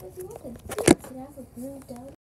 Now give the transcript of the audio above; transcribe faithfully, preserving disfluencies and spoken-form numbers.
If you want the beets that have a blue deli